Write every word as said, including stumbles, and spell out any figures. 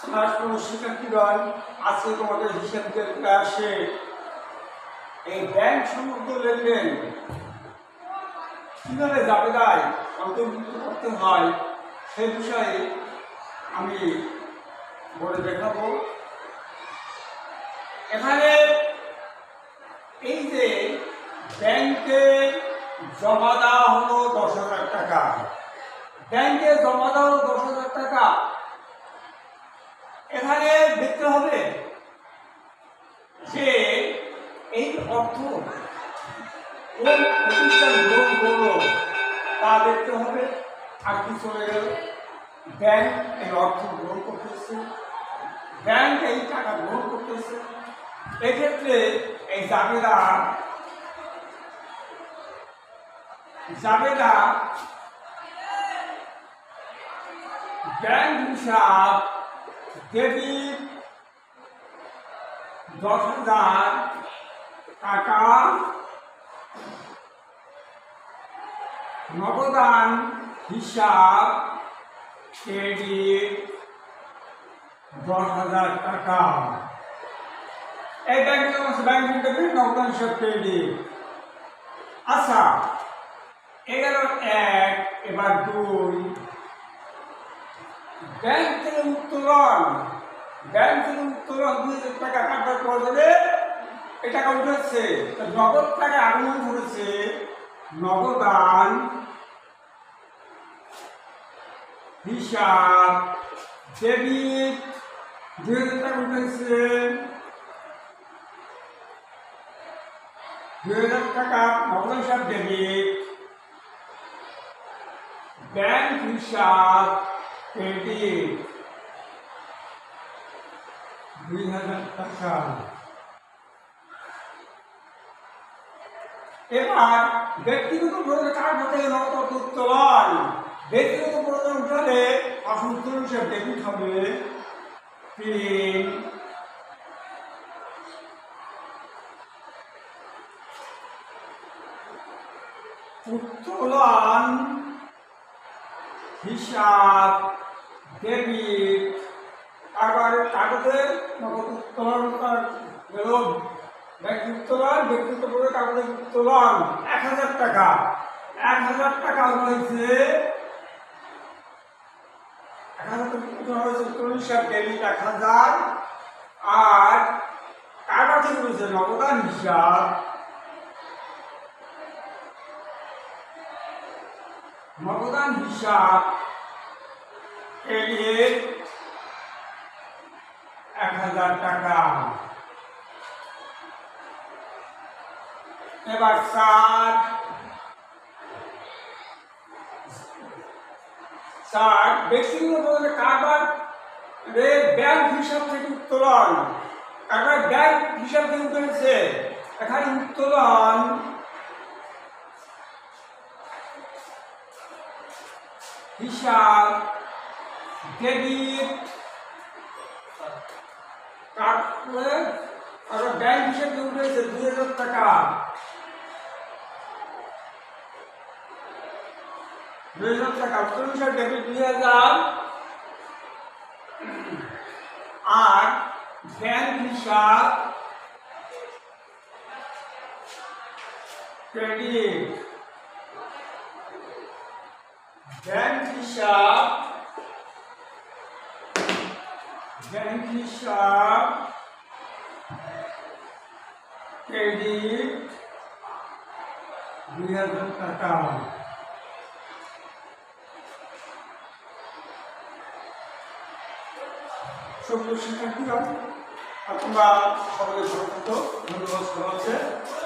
শিক্ষার্থীগণ, আজকে তোমাদের হিসাব ক্লাসে এই ব্যাংক সম্পর্কে লিখবেন, কিভাবে জাবেদায় অন্তর্ভুক্ত করতে হয় সে বিষয়ে আমি বলে দেখাবো। এখানে এই যে ব্যাংকে জমা দেওয়া হলো দশ হাজার টাকা, ব্যাংকে জমা দেওয়া হলো দশ হাজার টাকা, এখানে দেখতে হবে যে এই অর্থ কোন প্রতিষ্ঠান গ্রহণ করলো তা দেখতে হবে। আর কি চলে গেল, ব্যাংক এই অর্থ গ্রহণ করতেছে, ব্যাংক এই টাকা গ্রহণ করতেছে। এক্ষেত্রে এই জাবেদা জাবেদা ব্যাংক হিসাব ডেবিট দশ হাজার টাকা, নগদান হিসাব ক্রেডিট দশ হাজার টাকা। এই ব্যাংকে ব্যাংক ডেবিট, নগদান হিসাব ক্রেডিট। আচ্ছা, এগারো এক, এবার দুই, ব্যাংক থেকে উত্তোলন, ব্যাংক থেকে উত্তোলন দুই হাজার টাকা কাটার পরে এই টাকা উঠেছে, নগদ টাকা আগমন করেছে, নগদান হিসাব ডেবিট দুই হাজার টাকা উঠেছে, দুই হাজার টাকা নগদ হিসাব ডেবিট, ব্যাংক হিসাব ক্রেডিট দুই হাজার টাকা। এবার ব্যক্তিগত প্রয়োজন কার হাতে নগদ উত্তোলন, ব্যক্তিগত প্রয়োজন উঠালে আসল উত্তোলন হিসাবে ডেবিট হবে তিন, উত্তোলন হিসাব ডেবিট, আবার কাগজের নগদ উত্তোলন গেল, ব্যক্তি উত্তোলন, ব্যক্তিগত করে কাগজের উত্তোলন এক হাজার টাকা, এক হাজার টাকা হয়েছে, এক হাজার টাকা হয়েছে উত্তোলন হিসাব ডেবিট এক হাজার, আর কাগজে রয়েছে নগদান হিসাব নগদান হিসাব ক্রেডিট এক হাজার টাকা। এবার ষাট ষাট ব্যক্তিগত কারবার ব্যাংক হিসাব থেকে উত্তোলন, কারবার ব্যাংক হিসাব থেকে উঠেছে, এখানে উত্তোলন হিসাব ডেবিট, তারপরে আর ব্যাংক হিসাবে উঠেছে দুই হাজার টাকা, দুই হাজার টাকা উত্তোলন হিসাব ডেবিট দুই হাজার, আর ব্যাংক হিসাব ক্রেডিট, ব্যাংক হিসাব ব্যাংক হিসাব ক্রেডিট দুই হাজার টাকা। সব শিক্ষার্থীরা তোমরা সকলে ধন্যবাদ।